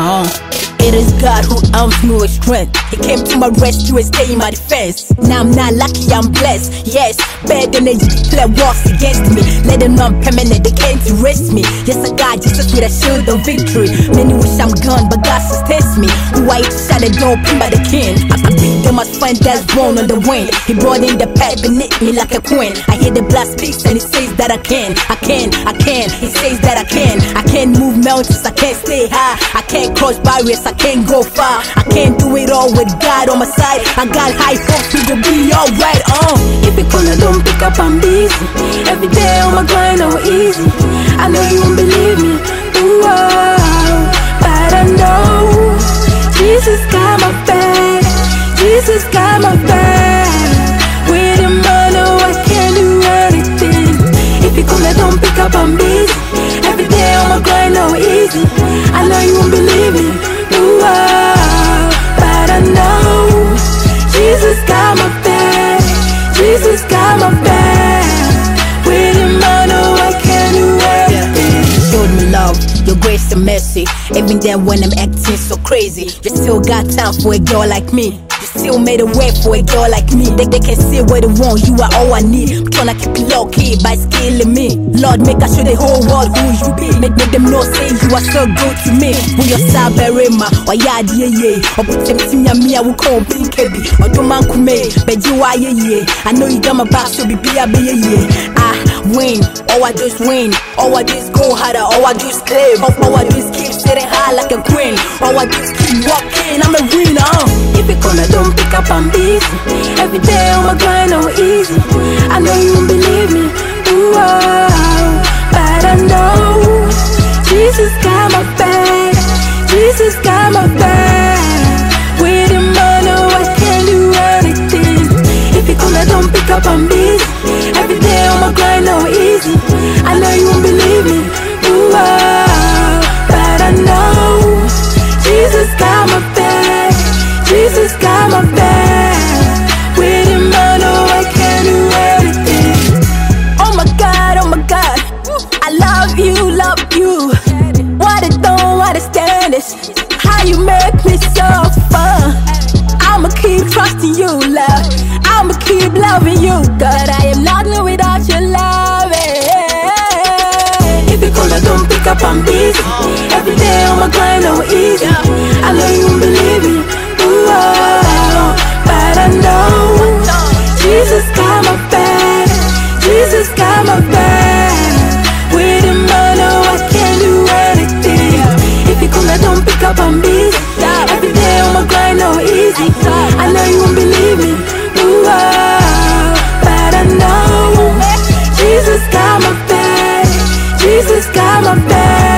It is God who arms me with strength. He came to my rescue and stay in my defense. Now I'm not lucky, I'm blessed. Yes, bad energy play wars against me. Let them know I'm permanent, they can't erase me. Yes, I got Jesus with a shield of victory. Many wish I'm gone, but God sustains me. Who I shot the door open by the king. I beat them as friend that's born on the wind. He brought in the pack beneath me like a queen. I hear the blast speaks and he says that I can. He says that I can. I can't move mountains, I can't stay high. I can't cross barriers, I can't go far. I can't do it all with God on my side. I got high hopes, we gon' be alright. If you call, I don't pick up, I'm busy. Every day on my grind, no easy. I know you won't believe me. Ooh, but I know Jesus got my back. Jesus got my back. With him, I know I can do anything. If you call, I don't pick up, I'm busy. Every day on my grind, no easy. I know you won't believe me. Ooh, but I know Jesus got my back. Jesus got my back. With him, I know I can do everything. You showed me love, your grace and mercy. Even then when I'm acting so crazy, you still got time for a girl like me. You still made a way for a girl like me. They can see what they want, you are all I need. I'm tryna keep it low key by skilling me. Lord, make I show the whole world who you be. Make them know say you are so good to me. Who your saberema, or yard ye, or put them to me, I will call pink baby. Or do man kume, but you are ye. I know you got my back, so be a ye. I win, all I do is win. All I do is go harder, all I do is claim. All I do is keep sitting high like a queen. All I do is keep walking, I'm a winner. If you call, I don't pick up, I'm busy. Every day on my grind, no easy. I know you won't believe me. Ooh, but I know Jesus got my back. Jesus got my back. With him, I know I can do anything. If you call, I don't pick up, I'm busy. Every day on my grind, no easy. I know you won't believe me. Ooh, but I know Jesus got my back. Jesus got my back. With him, I know I can do everything. Oh my God, I love you, love you. What I don't understand is how you make me so fun. I'ma keep trusting you, love. I'ma keep loving you, God. I am nothing without your love. If you call, I don't pick up, I'm busy. Every day on my grind, no easy. I know you won't believe me. Ooh, but I know Jesus got my back. Jesus got my back. With him, I know I can do anything. If you call, I don't pick up, I'm busy. Every day on my grind, no easy. I know you won't believe me. Ooh, but I know Jesus got my back. Jesus got my back.